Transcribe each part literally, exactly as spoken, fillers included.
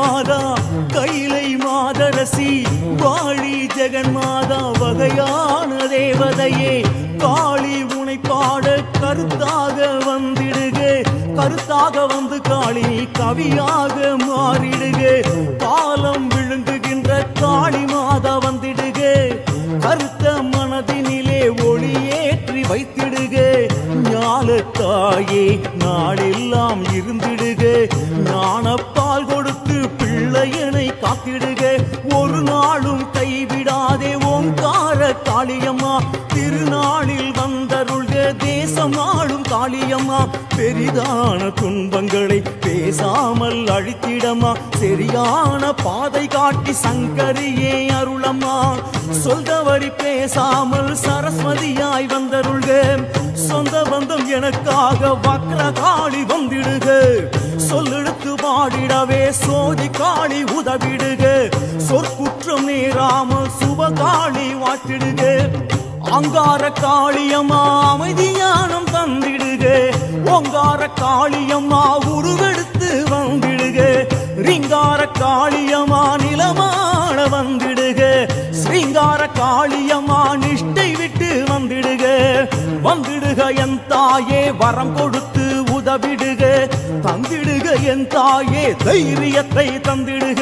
மாதா கைலை மாதரசி வாழி ஜெகன் மாதா வகையான தேவதையே காளி உனை பாட கருத்தாக வந்திடுக கருத்தாக வந்து காளி கவியாக மாறிடுக காலம் விழுங்குகின்ற காளி மாதா வந்திடுக கருத்த மனதினிலே ஒளியேற்றி வைத்திடுக ஞானத்தாயே நாளெல்லாம் இருந்திடுக ஞானப்பால் கொடுத்து பிள்ளையனை காத்திடுக ஒரு நாளும் கைவிடாதே ஓங்கார காளியம்மா திருநாளில் வந்தருள்க தேசம் ஆளும் காளியம்மா பெரிதான துன்பங்களை பேசாமல் அழித்திடமா சரியான பாதை காட்டி சங்கரியே அருளம்மா சொல்தவரி பேசாமல் சரஸ்வதியாய் வந்தருள்க சொந்த பந்தம் எனக்காக வக்ர காளி வந்திடுக சொல்லெடுத்து பாடிடவே சோதி காளி உதவிடுக சொற்குற்றம் நேராமல் சுபகாளி வாட்டிடுக அங்கார காளியம்மா அமைதியானம் தந்திடுக ஓங்கார காளியம்மா உருவெடுத்து வந்திடுக ரிங்கார காளியம்மா நிலமான வந்திடுக ஸ்ரீங்கார காளியம்மா நிஷ்டை விட்டு வந்திடுக வந்திடுக என் தாயே வரம் கொடுத்து உதவிடுக தந்திடுக என் தாயே தைரியத்தை தந்திடுக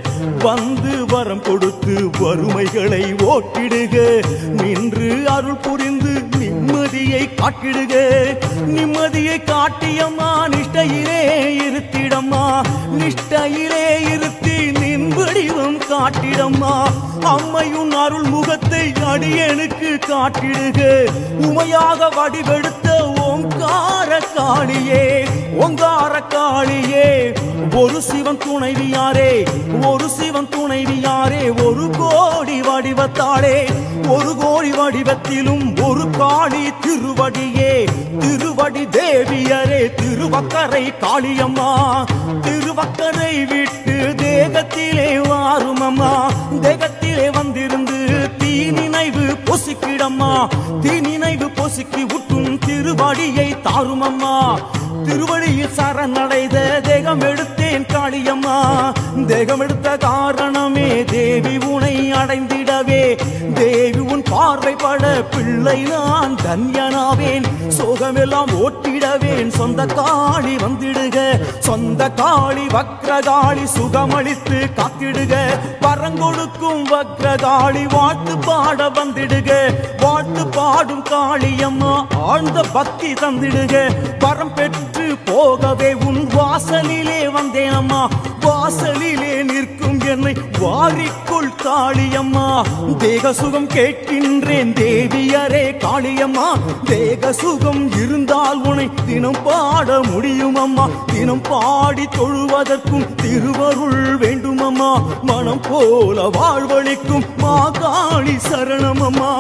வந்து வரம் கொடுத்து வறுமைகளை ஓட்டிடுக நின்று அருள் புரிந்து நிம்மதியை காட்டிடுக நிம்மதியை காட்டியம்மா நிஷ்டையிலே இருத்திடம்மா நிஷ்டையிலே இருத்தி நின் வடிவம் காட்டிடம்மா அம்மையுன் அருள் முகத்தை அடியனுக்கு காட்டிடுக உமையாக வடிவெடுத்த ஓங்கார காளியே ஓங்கார காளியே ஒரு சிவன் துணைவியாரே ஒரு சிவன் துணைவியாரே ஒரு கோடி வடிவத்தாளே ஒரு கோடி வடிவத்திலும் ஒரு காளி திருவடியே திருவடி தேவியரே திருவக்கரை காளியம்மா திருவக்கரை விட்டு தேகத்திலே வாருமம்மா தேகத்திலே வந்திருந்து தீ நினைவு பொசுக்கிடம்மா தீ நினைவு பொசுக்கி விட்டும் திருவடியை தாருமம்மா திருவடியில் சரணடைத தேகம் எடுத்தேன் காளியம்மா தேகம் எடுத்த காரணமே தேவி உனை அடைந்திடவே தேவி உன் பார்வைப்பட பிள்ளை நான் தன்யனாவேன் சோகமெல்லாம் ஓட்டிடவேன் சொந்த காளி வந்திடுக சொந்த காளி வக்ரகாளி சுகமளித்து காத்திடுக வரங்கொடுக்கும் வக்ரகாளி வாழ்த்து பாட வந்திடுக வாழ்த்து பாடும் காளியம்மா ஆழ்ந்த பக்தி தந்திடுக வரம் பெற்று போகவே உன் வாசலிலே வந்தேன் அம்மா வாசலிலே நிற்கும் என்னை வாரிக்குள் காளியம்மா தேக சுகம் கேட்கின்றேன் தேவியரே காளியம்மா தேக சுகம் இருந்தால் உன்னை தினம் பாட முடியும் அம்மா தினம் பாடி தொழுவதற்கும் திருவருள் வேண்டும் அம்மா மனம் போல வாழ்வழிக்கும் மா காளி சரணம் அம்மா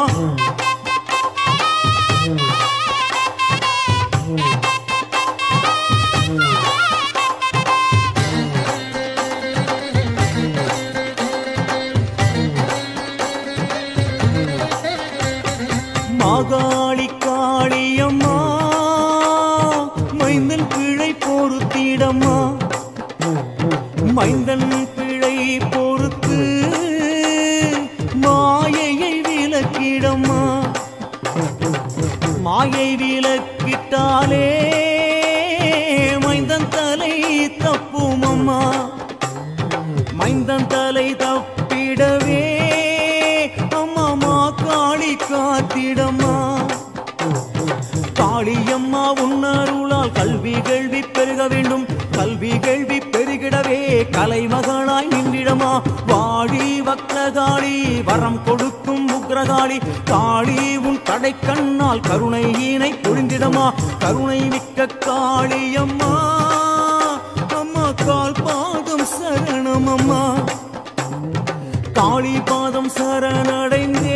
மாகாளி காளியம்மா மைந்தன் பிழை பொறுத்திடம்மா மைந்தன் பிழை பொறுத்து மாயையை விலக்கிடம்மா மாயை விலக்கிட்டாலே மைந்தன் தலை தப்புமம்மா மைந்தன் தலை தப்பிடவே அம்மா காளி காத்திடம்மா காளியம்மா உன்னருளால் கல்வி கேள்வி பெருக வேண்டும் கல்வி கேள்வி பெருகிடவே கலைமகளாய் நின்றிடமா வாடி வக்ரகாளி வரம் கொடுக்கும் உக்ரகாளி காளி உன் கடை கண்ணால் கருணை ஈனை பொழிந்திடமா கருணை மிக்க காளியம்மா அம்மா கால் பாதம் சரணம் அம்மா காளி பாதம் சரணடைந்தே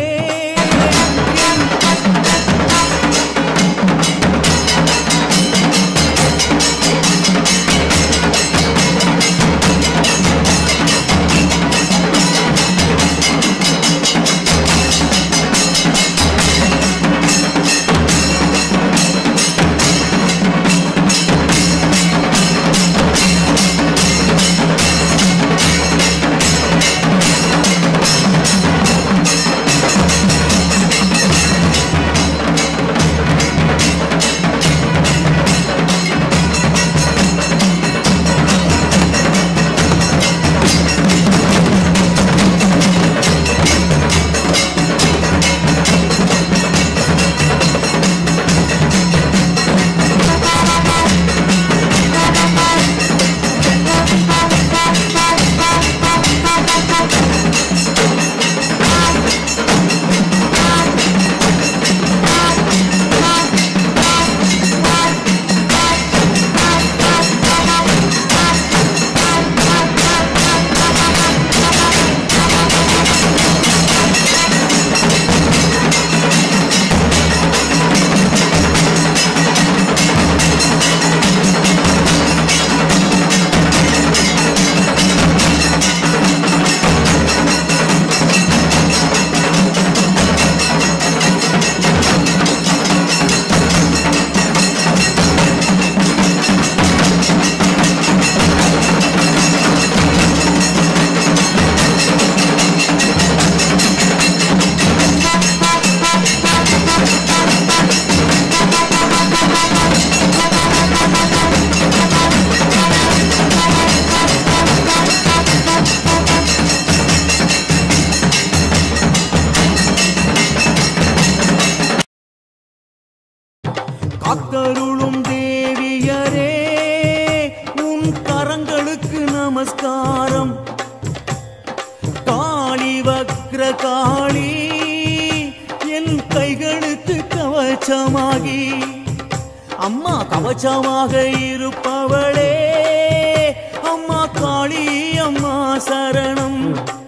வக்ரகாளி என் கைகளுக்கு கவச்சமாகி அம்மா கவச்சமாக இருப்பவளே அம்மா காளி அம்மா சரணம்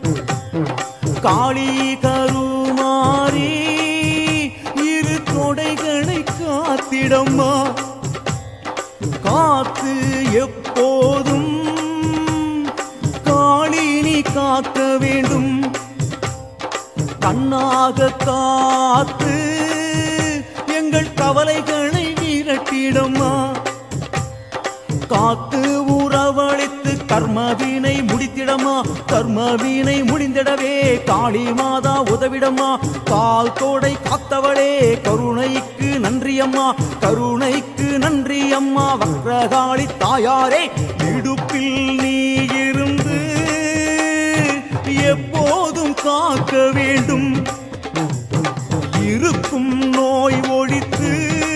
காளி கருமாரி இரு கொடைகளை காத்திடம்மா காத்து எப்போதும் காளி நீ காக்க வேண்டும் கண்ணாக காத்து எங்கள் கவலைகளை விரட்டிடம்மா காத்து உறவழித்து கர்மவினை முடித்திடமா கர்மவினை முடிந்திடவே காளி மாதா உதவிடமா கால் தோடை காத்தவளே கருணைக்கு நன்றியம்மா கருணைக்கு நன்றியம்மா வக்ரகாளி தாயாரே இடுப்பில் நீ இருந்து எப்போதும் காக்க வேண்டும் இருக்கும் நோய் ஒழித்து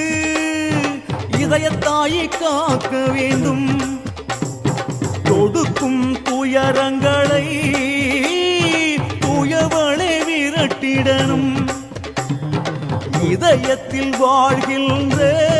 இதயத்தாயை காக்க வேண்டும் கொடுக்கும் துயரங்களை துயவளை விரட்டிடணும் இதயத்தில் வாழ்கின்ற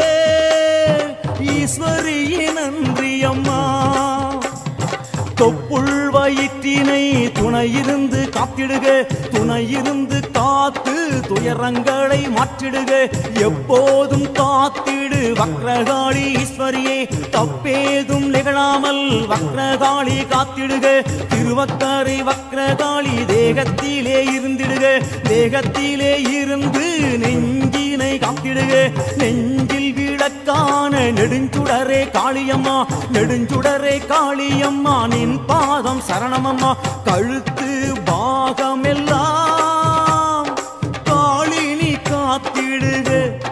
ஈஸ்வரியே நன்றி அம்மா தொப்புள் வயிற்றினை துணையிருந்து காத்திடுக துணையிருந்து காத்து துயரங்களை மாற்றிடுக எப்போதும் காத்திடு வக்ரகாளி ஈஸ்வரியே தப்பேதும் நிகழாமல் வக்ரகாளி காத்திடுக திருவக்கரை வக்ரகாளி தேகத்திலே இருந்திடுக தேகத்திலே இருந்து நெஞ்சினை காத்திடுக நெஞ்சில் விளக்கான நெடுஞ்சுடரே காளியம்மா நெடுஞ்சுடரே காளியம்மா நின் பாதம் சரணமம்மா கழுத்து பாகமெல்லாம் காளினி காத்திடுக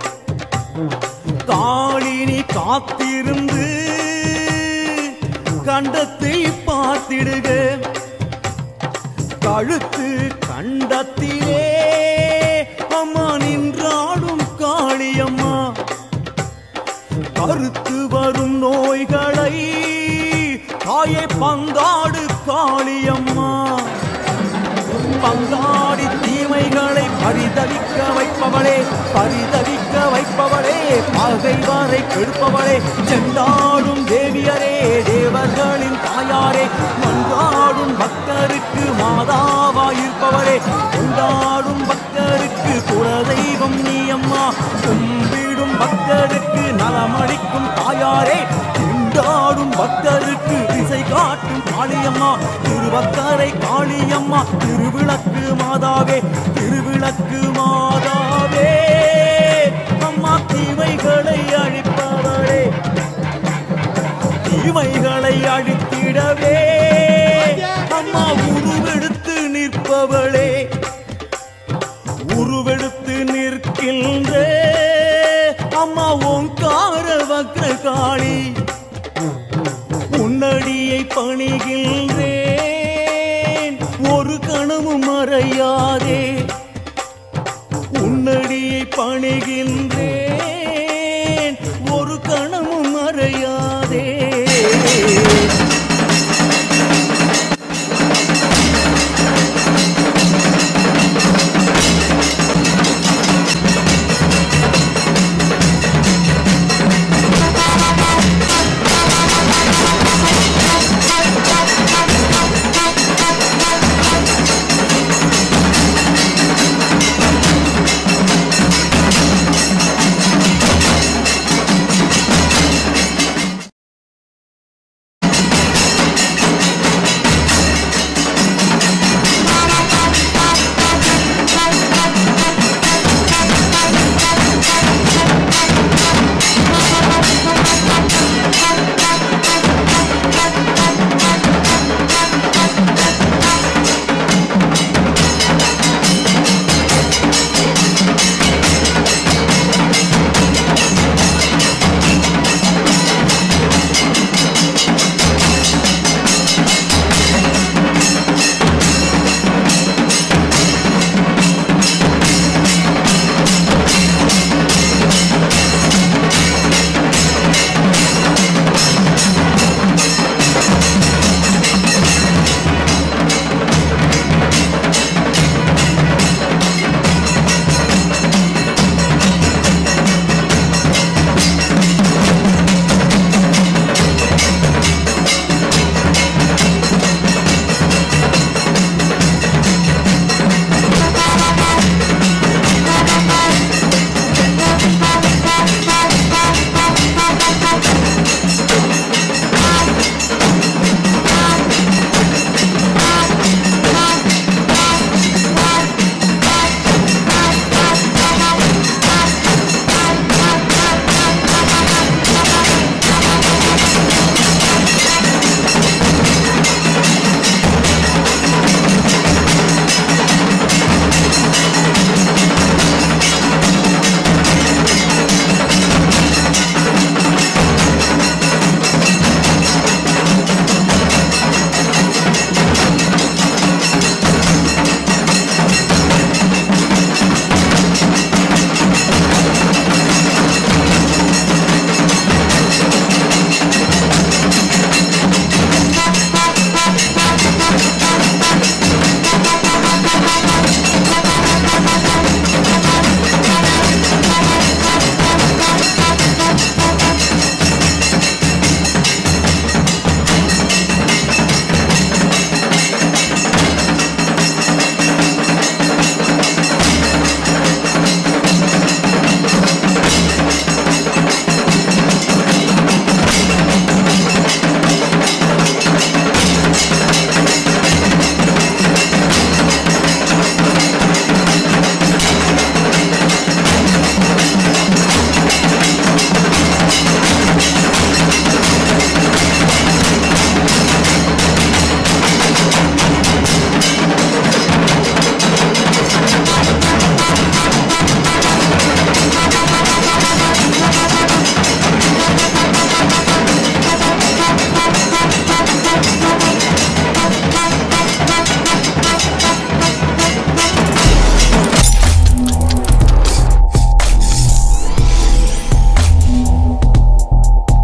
காளினி காத்திருந்து கண்டத்தை பார்த்திடுக கழுத்து கண்டத்திலே அம்மா நின்றாடும் காளியம்மா கருத்து வரும் நோய்களை தாயே பந்தாடு காளியம்மா பந்தாடி தீமைகளை பரிதவிக்க வைப்பவளே பரிதவிக்க வைப்பவளே பகைவரை கெடுப்பவளே சென்றாடும் தேவியரே தேவர்களின் தாயாரே மன்றாடும் பக்தருக்கு மாதாவாயிருப்பவளே கொண்டாடும் பக்தருக்கு குலதெய்வம் நீ அம்மா கும்பிடும் பக்தருக்கு நலமளிக்கும் தாயாரே கொண்டாடும் பக்தருக்கு திசை காட்டும் காளியம்மா திருவக்கரை காளியம்மா திருவிளக்கு மாதாவே திருவிளக்கு மாதாவே அம்மா தீமைகளை அழிப்பவளே தீமைகளை அழித்திடவே அம்மா உருவெடுத்து நிற்பவளே உருவெடுத்து நிற்கின்ற அம்மா ஓங்கார வக்ரகாளி உன்னடியை பணிகின்றேன் ஒரு கணமும் மறையாதே உன்னடியை பணிகின்ற